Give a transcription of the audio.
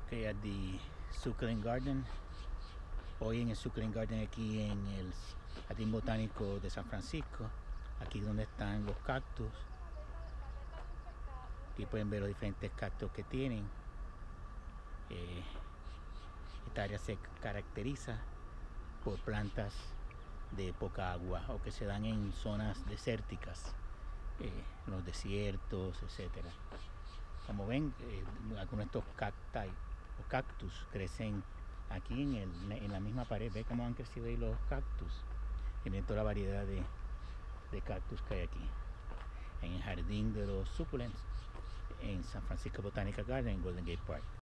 Okay, at the Suckling Garden. Hoy en el Suckling Garden, aquí en el Jardín Botánico de San Francisco, aquí donde están los cactus. Aquí pueden ver los diferentes cactus que tienen. Esta área se caracteriza por plantas de poca agua o que se dan en zonas desérticas, en los desiertos, etcétera. Como ven, algunos de estos cactus crecen aquí en la misma pared. Ve cómo han crecido ahí los cactus. Y miren toda la variedad de cactus que hay aquí en el jardín de los succulents en San Francisco Botanical Garden en Golden Gate Park.